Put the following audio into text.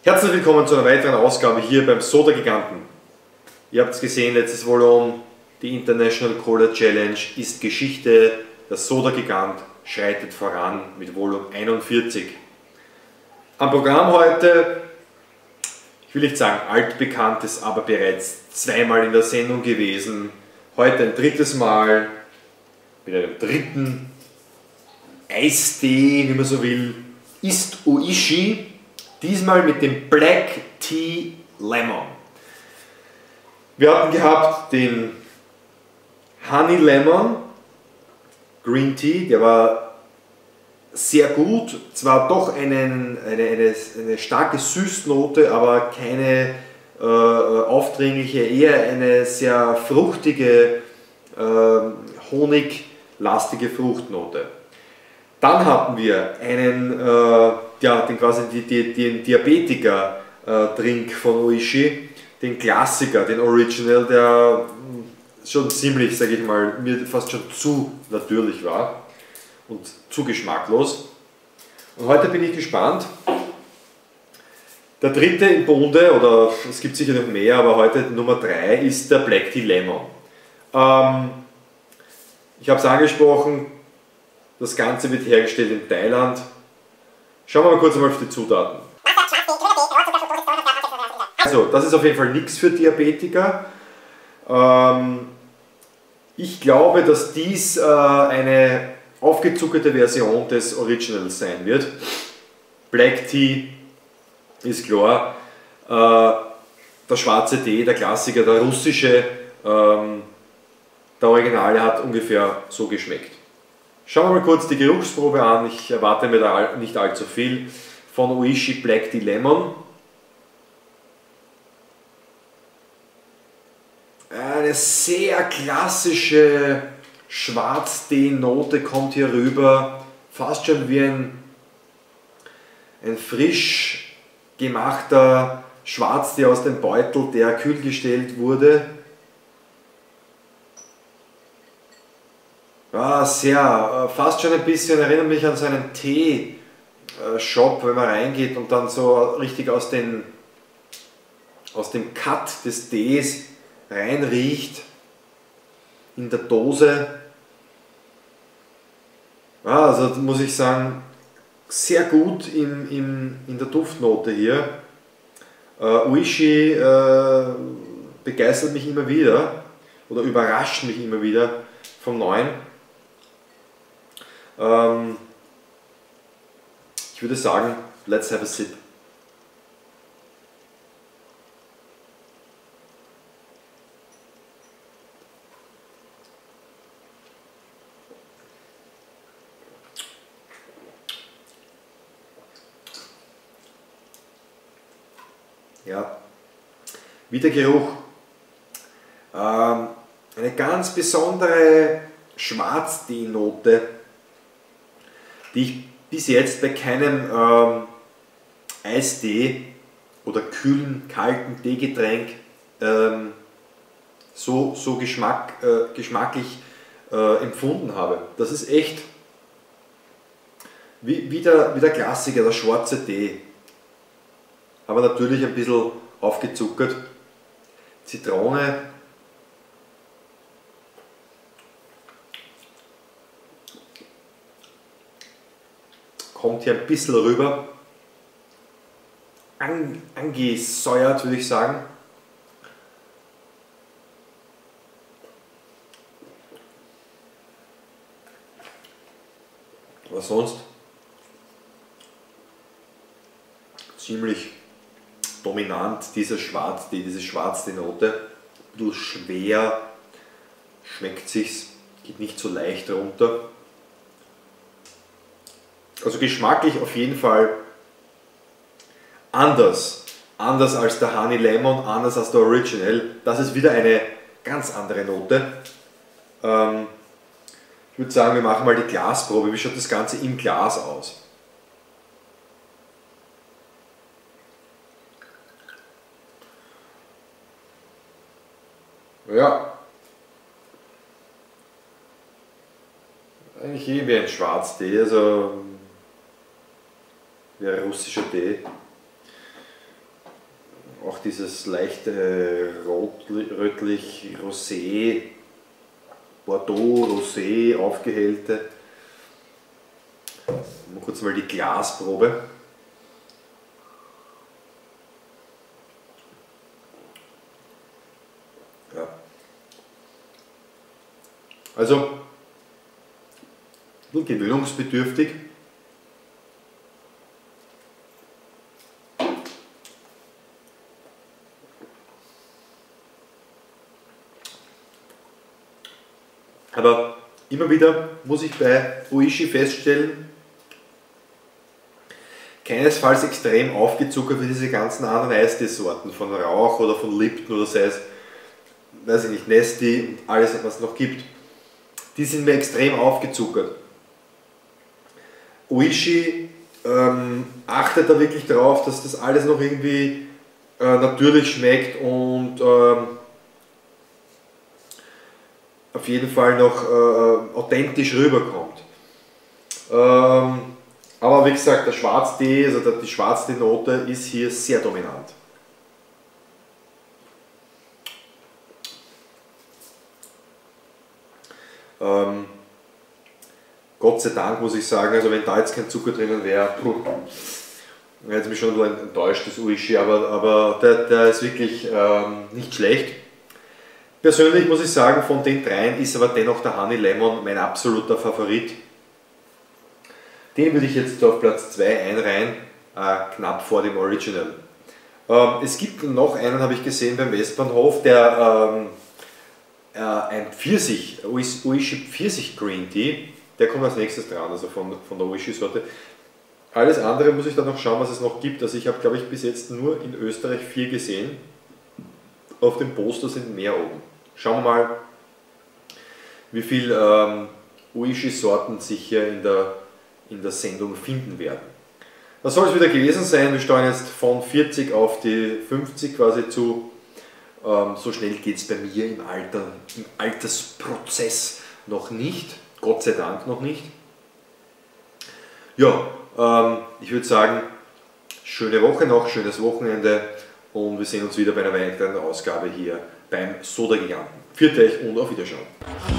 Herzlich willkommen zu einer weiteren Ausgabe hier beim Soda Giganten. Ihr habt es gesehen, letztes Volumen, die International Cola Challenge ist Geschichte. Der Soda Gigant schreitet voran mit Volumen 41. Am Programm heute, ich will nicht sagen altbekanntes, aber bereits zweimal in der Sendung gewesen. Heute ein drittes Mal mit einem dritten Eistee, wie man so will, ist Oishi. Diesmal mit dem Black Tea Lemon. Wir hatten gehabt den Honey Lemon Green Tea, der war sehr gut, zwar doch eine starke Süßnote, aber keine aufdringliche, eher eine sehr fruchtige, honiglastige Fruchtnote. Dann hatten wir einen, den Diabetiker-Drink von Oishi, den Klassiker, den Original, der schon ziemlich, sage ich mal, mir fast schon zu natürlich war und zu geschmacklos. Und heute bin ich gespannt. Der dritte im Bunde, oder es gibt sicher noch mehr, aber heute Nummer 3 ist der Black Tea Lemon. Ich habe es angesprochen, das Ganze wird hergestellt in Thailand. Schauen wir mal kurz einmal auf die Zutaten. Also, das ist auf jeden Fall nichts für Diabetiker. Ich glaube, dass dies eine aufgezuckerte Version des Originals sein wird. Black Tea ist klar. Der schwarze Tee, der Klassiker, der russische, der Originale hat ungefähr so geschmeckt. Schauen wir mal kurz die Geruchsprobe an. Ich erwarte mir da nicht allzu viel von Oishi Black Tea Lemon. Eine sehr klassische Schwarztee-Note kommt hier rüber, fast schon wie ein frisch gemachter Schwarztee aus dem Beutel, der kühl gestellt wurde. Ja, sehr, fast schon ein bisschen, erinnert mich an so einen Tee-Shop, wenn man reingeht und dann so richtig aus dem Cut des Tees reinriecht in der Dose. Ja, also muss ich sagen, sehr gut in der Duftnote hier. Oishi begeistert mich immer wieder oder überrascht mich immer wieder vom Neuen. Ich würde sagen, let's have a sip. Ja, wie der Geruch. Eine ganz besondere Schwarztee-Note, die ich bis jetzt bei keinem Eistee oder kühlen, kalten Teegetränk so geschmacklich empfunden habe. Das ist echt wie der Klassiker, der schwarze Tee. Aber natürlich ein bisschen aufgezuckert. Zitrone. Kommt hier ein bisschen rüber. Angesäuert, würde ich sagen. Aber sonst ziemlich dominant dieser Schwarztee, diese Schwarztee-Note. Ein bisschen schwer, schmeckt sich's, geht nicht so leicht runter. Also geschmacklich auf jeden Fall anders als der Honey Lemon, anders als der Original. Das ist wieder eine ganz andere Note. Ich würde sagen, wir machen mal die Glasprobe. Wie schaut das Ganze im Glas aus? Ja, eigentlich wie ein Schwarztee, also wie ein russischer Tee. noch dieses leichte rötlich-rosé, Bordeaux-Rosé aufgehellte. Mal kurz mal die Glasprobe. Ja. Also, nur gewöhnungsbedürftig. Aber immer wieder muss ich bei Oishi feststellen, keinesfalls extrem aufgezuckert wie diese ganzen anderen Eistee-Sorten von Rauch oder von Lipton oder sei es, weiß ich nicht, Nesti und alles, was es noch gibt. Die sind mir extrem aufgezuckert. Oishi achtet da wirklich darauf, dass das alles noch irgendwie natürlich schmeckt und auf jeden Fall noch authentisch rüberkommt. Aber wie gesagt, der Schwarztee, also die Schwarztee-Note ist hier sehr dominant. Gott sei Dank muss ich sagen, also wenn da jetzt kein Zucker drinnen wäre, hätte es mich schon ein enttäuscht, das Oishi, aber der ist wirklich nicht schlecht. Persönlich muss ich sagen, von den dreien ist aber dennoch der Honey Lemon mein absoluter Favorit. Den würde ich jetzt auf Platz 2 einreihen, knapp vor dem Original. Es gibt noch einen, habe ich gesehen beim Westbahnhof, der ein Oishi Pfirsich Green Tea, der kommt als nächstes dran, also von der Oishi-Sorte. Alles andere muss ich dann noch schauen, was es noch gibt. Also ich habe, glaube ich, bis jetzt nur in Österreich 4 gesehen. Auf dem Poster sind mehr oben. Schauen wir mal, wie viele Oishi-Sorten sich hier in der Sendung finden werden. Das soll es wieder gewesen sein. Wir steuern jetzt von 40 auf die 50 quasi zu. So schnell geht es bei mir im Altersprozess noch nicht. Gott sei Dank noch nicht. Ja, ich würde sagen, schöne Woche noch, schönes Wochenende und wir sehen uns wieder bei einer weiteren Ausgabe hier beim Soda Giganten. Pfiat euch und auf Wiederschauen.